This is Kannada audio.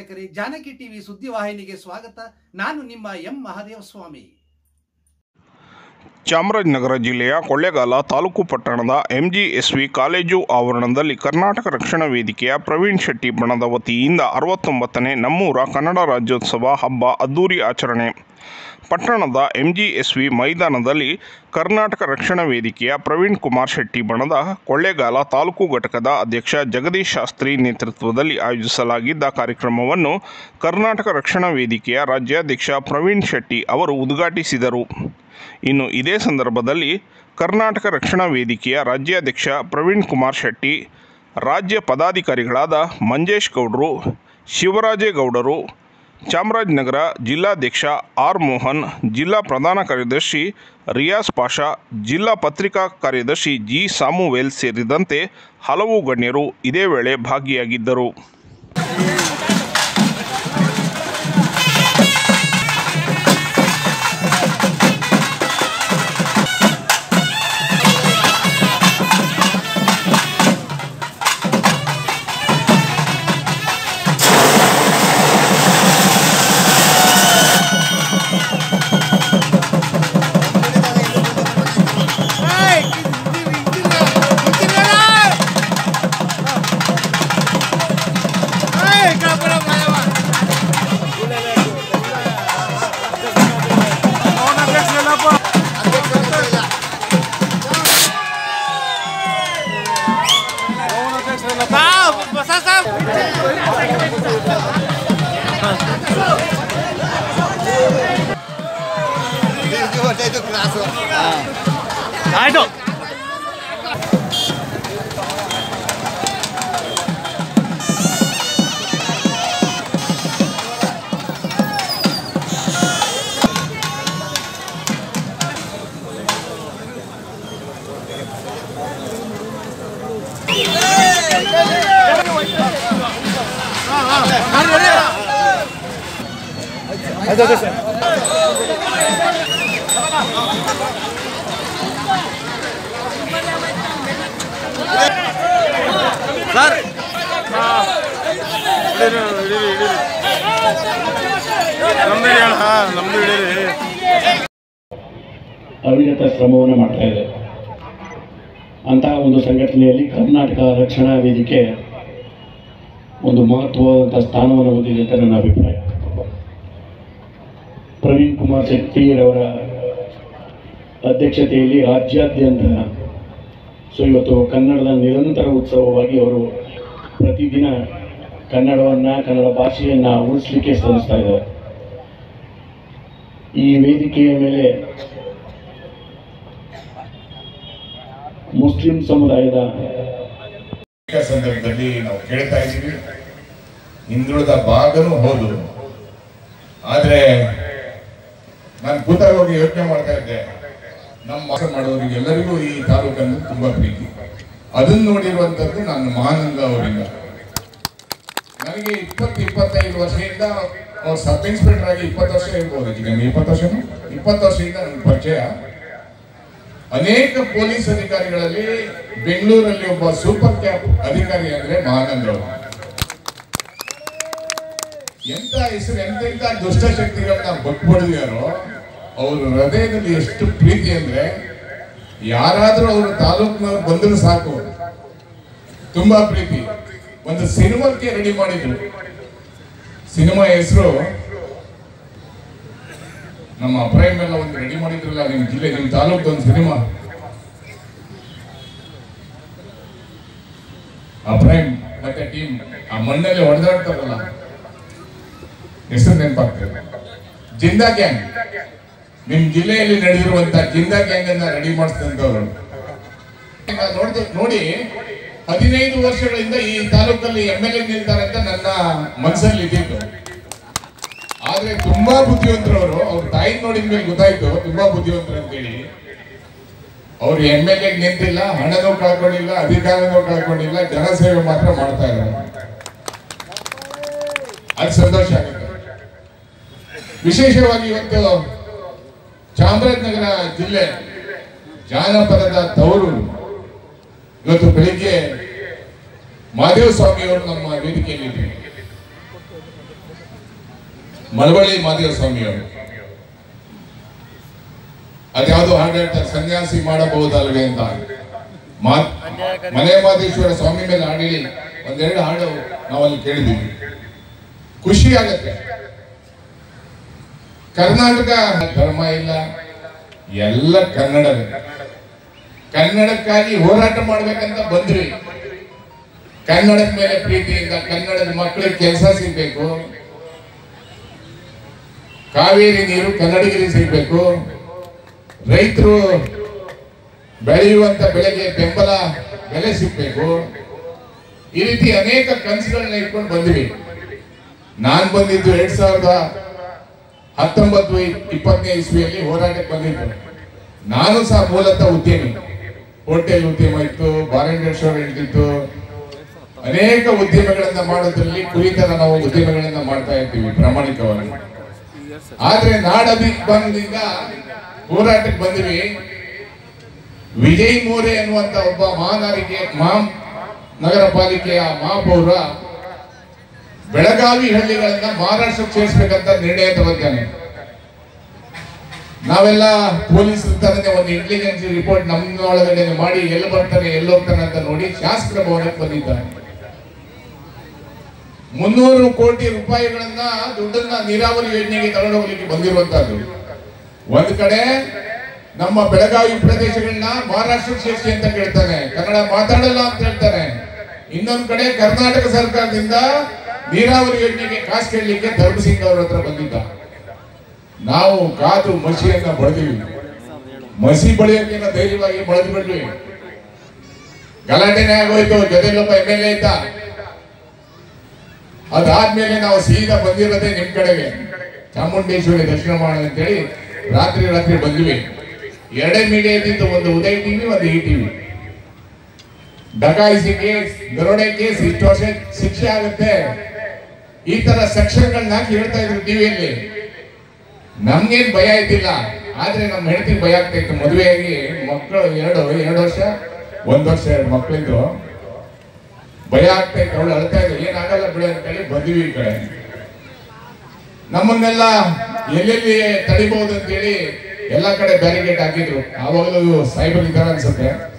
ವೀಕ್ಷಕರೇ, ಜಾನಕಿ ಟಿವಿ ಸುದ್ದಿವಾಹಿನಿಗೆ ಸ್ವಾಗತ. ನಾನು ನಿಮ್ಮ ಎಂ ಮಹದೇವಸ್ವಾಮಿ. ಚಾಮರಾಜನಗರ ಜಿಲ್ಲೆಯ ಕೊಳ್ಳೇಗಾಲ ತಾಲೂಕು ಪಟ್ಟಣದ ಎಂಜಿಎಸ್ವಿ ಕಾಲೇಜು ಆವರಣದಲ್ಲಿ ಕರ್ನಾಟಕ ರಕ್ಷಣಾ ವೇದಿಕೆಯ ಪ್ರವೀಣ್ ಶೆಟ್ಟಿ ಬಣದ ವತಿಯಿಂದ 69ನೇ ನಮ್ಮೂರ ಕನ್ನಡ ರಾಜ್ಯೋತ್ಸವ ಹಬ್ಬ ಅದ್ದೂರಿ ಆಚರಣೆ. ಪಟ್ಟಣದ ಎಂಜಿಎಸ್ವಿ ಮೈದಾನದಲ್ಲಿ ಕರ್ನಾಟಕ ರಕ್ಷಣಾ ವೇದಿಕೆಯ ಪ್ರವೀಣ್ ಕುಮಾರ್ ಶೆಟ್ಟಿ ಬಣದ ಕೊಳ್ಳೇಗಾಲ ತಾಲೂಕು ಘಟಕದ ಅಧ್ಯಕ್ಷ ಜಗದೀಶ್ ಶಾಸ್ತ್ರಿ ನೇತೃತ್ವದಲ್ಲಿ ಆಯೋಜಿಸಲಾಗಿದ್ದ ಕಾರ್ಯಕ್ರಮವನ್ನು ಕರ್ನಾಟಕ ರಕ್ಷಣಾ ವೇದಿಕೆಯ ರಾಜ್ಯಾಧ್ಯಕ್ಷ ಪ್ರವೀಣ್ ಶೆಟ್ಟಿ ಅವರು ಉದ್ಘಾಟಿಸಿದರು. ಇನ್ನು ಇದೇ ಸಂದರ್ಭದಲ್ಲಿ ಕರ್ನಾಟಕ ರಕ್ಷಣಾ ವೇದಿಕೆಯ ರಾಜ್ಯಾಧ್ಯಕ್ಷ ಪ್ರವೀಣ್ ಕುಮಾರ್ ಶೆಟ್ಟಿ, ರಾಜ್ಯ ಪದಾಧಿಕಾರಿಗಳಾದ ಮಂಜೇಶ್ ಗೌಡರು, ಶಿವರಾಜೇಗೌಡರು, ಚಾಮರಾಜನಗರ ಜಿಲ್ಲಾಧ್ಯಕ್ಷ ಆರ್ ಮೋಹನ್, ಜಿಲ್ಲಾ ಪ್ರಧಾನ ಕಾರ್ಯದರ್ಶಿ ರಿಯಾಜ್ ಪಾಷಾ, ಜಿಲ್ಲಾ ಪತ್ರಿಕಾ ಕಾರ್ಯದರ್ಶಿ ಜಿ ಸಾಮುವೇಲ್ ಸೇರಿದಂತೆ ಹಲವು ಗಣ್ಯರು ಇದೇ ವೇಳೆ ಭಾಗಿಯಾಗಿದ್ದರು. ಅವಿರತ ಶ್ರಮವನ್ನು ಮಾಡ್ತಾ ಇದೆ. ಅಂತಹ ಒಂದು ಸಂಘಟನೆಯಲ್ಲಿ ಕರ್ನಾಟಕ ರಕ್ಷಣಾ ವೇದಿಕೆ ಒಂದು ಮಹತ್ವವಾದಂಥ ಸ್ಥಾನವನ್ನು ಹೊಂದಿದೆ ಅಂತ ನನ್ನ ಅಭಿಪ್ರಾಯ. ಪ್ರವೀಣ್ ಕುಮಾರ್ ಶೆಟ್ಟಿರವರ ಅಧ್ಯಕ್ಷತೆಯಲ್ಲಿ ರಾಜ್ಯಾದ್ಯಂತ ಇವತ್ತು ಕನ್ನಡದ ನಿರಂತರ ಉತ್ಸವವಾಗಿ ಅವರು ಪ್ರತಿದಿನ ಕನ್ನಡವನ್ನು, ಕನ್ನಡ ಭಾಷೆಯನ್ನು ಉಳಿಸಲಿಕ್ಕೆ ಶ್ರಮಿಸ್ತಾ ಇದ್ದಾರೆ. ಈ ವೇದಿಕೆಯ ಮೇಲೆ ಮುಸ್ಲಿಂ ಸಮುದಾಯದ ಸಂದರ್ಭದಲ್ಲಿ ನಾವು ಕೇಳ್ತಾ ಇದ್ದೀವಿ. ಹಿಂದುಳಿದ ಭಾಗನೂ ಹೌದು. ಆದ್ರೆ ನಾನು ಕೂತಾಗ ಹೋಗಿ ಯೋಚನೆ ಮಾಡ್ತಾ ಇದ್ದೆ, ನಮ್ಮ ಮಾಡೋರಿಗೆ ಎಲ್ಲರಿಗೂ ಈ ತಾಲೂಕನ್ನು ತುಂಬಾ ಪ್ರೀತಿ. ಅದನ್ನು ನೋಡಿರುವಂತದ್ದು ನಾನು ಮಹಾನಂದ ಅವರಿಂದ. ನನಗೆ 20-25 ವರ್ಷದಿಂದ ಅವ್ರು ಸಬ್ ಇನ್ಸ್ಪೆಕ್ಟರ್ ಆಗಿ 20 ವರ್ಷ ಇರ್ಬೋದು, ಈಗ 20 ವರ್ಷದಿಂದ ನನ್ನ ಪರಿಚಯ. ಅನೇಕ ಪೊಲೀಸ್ ಅಧಿಕಾರಿಗಳಲ್ಲಿ ಬೆಂಗಳೂರಲ್ಲಿ ಒಬ್ಬ ಸೂಪರ್ ಕ್ಯಾಪ್ ಅಧಿಕಾರಿ ಅಂದ್ರೆ ಮಹಾನಂದ ಅವರು. ಎಂತ ಹೆಸರು, ಎಂತೆಂತ ದುಷ್ಟಶಕ್ತಿಗಳನ್ನ ಬಟ್ಬಡಿದಾರೋ. ಅವ್ರ ಹೃದಯದಲ್ಲಿ ಎಷ್ಟು ಪ್ರೀತಿ ಅಂದ್ರೆ, ಯಾರಾದ್ರೂ ಅವರು ತಾಲೂಕಿನವ್ರು ಬಂದ್ರು ಸಾಕು, ತುಂಬಾ ಪ್ರೀತಿ. ಒಂದು ಸಿನಿಮಾಕ್ಕೆ ರೆಡಿ ಮಾಡಿದ್ರು. ಸಿನಿಮಾ ಹೆಸರು ನಮ್ಮ ಅಪ್ರೈಮ್ ಎಲ್ಲ ಒಂದು ರೆಡಿ ಮಾಡಿದ್ರಲ್ಲ, ನಿಮ್ ಜಿಲ್ಲೆ, ನಿಮ್ ತಾಲೂಕು ಒಂದು ಸಿನಿಮಾ ಅಪ್ರೈಮ್ ಮತ್ತೆ ಟೀಮ್ ಆ ಮಣ್ಣಲ್ಲಿ ಹೊಡೆದಾಡ್ತಾರಲ್ಲ, ಹೆಸರು ನೆನಪಾಗ್ತದೆ, ಜಿಂದಾ ಗ್ಯಾಂಗ್. ನಿಮ್ ಜಿಲ್ಲೆಯಲ್ಲಿ ನಡೆದಿರುವಂತ ಜಿಂದಾ ಗ್ಯಾಂಗ್ ಅನ್ನ ರೆಡಿ ಮಾಡಿಸಿದಂತವ್ರು ನೋಡಿ. 15 ವರ್ಷಗಳಿಂದ ಈ ತಾಲೂಕಲ್ಲಿ MLA ನಿಲ್ತಾರೆ ಅಂತ ನನ್ನ ಮನಸ್ಸಲ್ಲಿ ಇದ್ದಿತ್ತು. ಆದ್ರೆ ತುಂಬಾ ಬುದ್ಧಿವಂತರವರು. ಅವ್ರ ತಾಯಿ ನೋಡಿದ ಮೇಲೆ ಗೊತ್ತಾಯ್ತು ತುಂಬಾ ಬುದ್ಧಿವಂತರು ಅಂತೇಳಿ. ಅವ್ರು MLA ನಿಂತಿಲ್ಲ, ಹಣನೂ ಕಳ್ಕೊಂಡಿಲ್ಲ, ಅಧಿಕಾರನೂ ಕಳ್ಕೊಂಡಿಲ್ಲ, ಜನಸೇವೆ ಮಾತ್ರ ಮಾಡ್ತಾ ಇದ್ದಾರೆ. ಅದು ಸಂತೋಷ ಆಗುತ್ತೆ. ವಿಶೇಷವಾಗಿ ಇವತ್ತು ಚಾಮರಾಜನಗರ ಜಿಲ್ಲೆ ಜಾನಪದದ ತವರು. ಇವತ್ತು ಬೆಳಿಗ್ಗೆ ಮಹದೇವ ಸ್ವಾಮಿ ಅವರು ನಮ್ಮ ವೇದಿಕೆಯಲ್ಲಿ ಮಳವಳ್ಳಿ ಮಾದೇವ ಸ್ವಾಮಿಯವರು. ಅದ್ಯಾವುದೋ ಹಾಡು ಹೇಳ್ತಾರೆ, ಸನ್ಯಾಸಿ ಮಾಡಬಹುದಲ್ವೇ ಅಂತ. ಮಲೆ ಮಾದೇಶ್ವರ ಸ್ವಾಮಿ ಮೇಲೆ ಹಾಡಿ ಒಂದೆರಡು ಹಾಡು ನಾವಲ್ಲಿ ಕೇಳಿದೀವಿ, ಖುಷಿ ಆಗತ್ತೆ. ಕರ್ನಾಟಕ ಧರ್ಮ ಇಲ್ಲ, ಎಲ್ಲ ಕನ್ನಡವೇ. ಕನ್ನಡಕ್ಕಾಗಿ ಹೋರಾಟ ಮಾಡ್ಬೇಕಂತ ಬಂದ್ವಿ. ಕನ್ನಡದ ಮೇಲೆ ಪ್ರೀತಿಯಿಂದ ಕನ್ನಡದ ಮಕ್ಕಳಿಗೆ ಕೆಲಸ ಸಿಗ್ಬೇಕು, ಕಾವೇರಿ ನೀರು ಕನ್ನಡಿಗರಿಗೆ ಸಿಗ್ಬೇಕು, ರೈತರು ಬೆಳೆಯುವಂತ ಬೆಳೆಗೆ ಬೆಂಬಲ ಬೆಲೆ ಸಿಗ್ಬೇಕು. ಈ ರೀತಿ ಅನೇಕ ಕನಸುಗಳನ್ನ ಇಟ್ಕೊಂಡು ಬಂದ್ವಿ. ನಾನ್ ಬಂದಿದ್ದು 2019-20 ಇಸ್ವಿಯಲ್ಲಿ ಹೋರಾಟಕ್ಕೆ ಬಂದಿದ್ದು. ನಾನು ಸಹ ಮೂಲತಃ ಉದ್ಯಮಿ, ಹೋಟೆಲ್ ಉದ್ಯಮ ಇತ್ತು, ಬಾರ್ ಅಂಡ್ ರೆಸ್ಟೋರೆಂಟ್ ಇತ್ತು, ಅನೇಕ ಉದ್ಯಮಗಳನ್ನ ಮಾಡೋದ್ರಲ್ಲಿ ಕುರಿತರ ನಾವು ಉದ್ಯಮಗಳನ್ನ ಮಾಡ್ತಾ ಇರ್ತೀವಿ ಪ್ರಾಮಾಣಿಕವಾಗಿ. ಆದ್ರೆ ನಾಡಭಿಮಾನದಿಂದ ಹೋರಾಟಕ್ಕೆ ಬಂದಿವಿ. ವಿಜಯ್ ಮೋರೆ ಅನ್ನುವಂತ ಒಬ್ಬ ನಗರ ಪಾಲಿಕೆಯ ಮಹಾಪೌರ ಬೆಳಗಾವಿ ಹಳ್ಳಿಗಳನ್ನ ಮಹಾರಾಷ್ಟ್ರಕ್ಕೆ ಸೇರಿಸಬೇಕಂತ ನಿರ್ಣಯ ತಗೋತಾನೆ. ನಾವೆಲ್ಲ ಪೊಲೀಸ್ ತರನೇ ಒಂದು ಇಂಟೆಲಿಜೆನ್ಸ್ ರಿಪೋರ್ಟ್ ನಮ್ಮೊಳಗಡೆ ಮಾಡಿ ಎಲ್ಲಿ ಬರ್ತಾನೆ ಎಲ್ಲಿ ಹೋಗ್ತಾನೆ ಅಂತ ನೋಡಿ ಶಾಸಕರ ಭವನಕ್ಕೆ ಬಂದಿದ್ದಾನೆ. 300 ಕೋಟಿ ರೂಪಾಯಿಗಳನ್ನ ದುಡ್ಡನ್ನ ನೀರಾವರಿ ಯೋಜನೆಗೆ ತಗೊಂಡೋಗ್ಲಿಕ್ಕೆ ಬಂದಿರುವಂತದ್ದು. ಒಂದ್ ಕಡೆ ನಮ್ಮ ಬೆಳಗಾವಿ ಪ್ರದೇಶಗಳನ್ನ ಮಹಾರಾಷ್ಟ್ರಕ್ಕೆ ಸೇರಿಸಿ ಅಂತ ಕೇಳ್ತಾನೆ, ಕನ್ನಡ ಮಾತಾಡಲ್ಲ ಅಂತ ಹೇಳ್ತಾನೆ. ಇನ್ನೊಂದ್ ಕಡೆ ಕರ್ನಾಟಕ ಸರ್ಕಾರದಿಂದ ನೀರಾವರಿ ಯೋಜನೆಗೆ ಕಾಸು ಕೇಳಲಿಕ್ಕೆ ಧರ್ಮಸಿಂಗ್ ಅವ್ರ ಹತ್ರ ಬಂದಿದ್ದ. ನಾವು ಕಾದು ಮಸಿಯನ್ನ ಬಳಿದ್ವಿ. ಮಸಿ ಬಳಿಯೋಕೆ ಧೈರ್ಯವಾಗಿ ಬಳದು ಬಿಡ್ವಿ. ಗಲಾಟೆನೇ ಆಗೋಯ್ತು. ಜೊತೆಲೊಬ್ಬ MLA ಇದ್ದ. ಅದಾದ್ಮೇಲೆ ನಾವು ಸೀದಾ ಬಂದಿರೋದೇ ನಿಮ್ ಕಡೆಗೆ, ಚಾಮುಂಡೇಶ್ವರಿ ದರ್ಶನ ಮಾಡೋಣ ಅಂತೇಳಿ ರಾತ್ರಿ ಬಂದ್ವಿ. 2 ಮೀಡಿಯಾ ಇದ್ದಿದ್ದು, ಒಂದು ಉದಯ್ ಟಿವಿ, ಒಂದು ETV. ಡಕಾಯಿಸಿ ಕೇಸ್, ದರೋಡೆ ಕೇಸ್, ಇಷ್ಟು ವರ್ಷ ಶಿಕ್ಷೆ ಆಗುತ್ತೆ, ಈ ತರ ಸೆಕ್ಷನ್ಗಳನ್ನ ಹಾಕಿ ಹೇಳ್ತಾ ಇದ್ರು ಟಿವಿಯಲ್ಲಿ. ನಮ್ಗೇನ್ ಭಯ ಇದ್ದಿಲ್ಲ, ಆದ್ರೆ ನಮ್ಮ ಹೆಂಡತಿಗೆ ಭಯ ಆಗ್ತಾ ಇತ್ತು. ಮದುವೆಯಾಗಿ ಮಕ್ಕಳು 1 ವರ್ಷ 2 ಮಕ್ಕಳಿದ್ರು. ಭಯ ಆಗ್ತಾ ಇತ್ತು, ಅವಳು ಅಳ್ತಾ ಇದ್ರು, ಏನಾಗಲ್ಲ ಬಿಡ ಅಂತ ಹೇಳಿ ಬಂದ್ವಿ ಈ ಕಡೆ. ನಮ್ಮನ್ನೆಲ್ಲ ಎಲ್ಲೆಲ್ಲಿ ತಡಿಬಹುದು ಅಂತೇಳಿ ಎಲ್ಲಾ ಕಡೆ ಬ್ಯಾರಿಕೇಡ್ ಹಾಕಿದ್ರು. ಆವಾಗಲೂ ಸಾಹೇಬರು ಇದ್ದಾರೆ ಅನ್ಸುತ್ತೆ.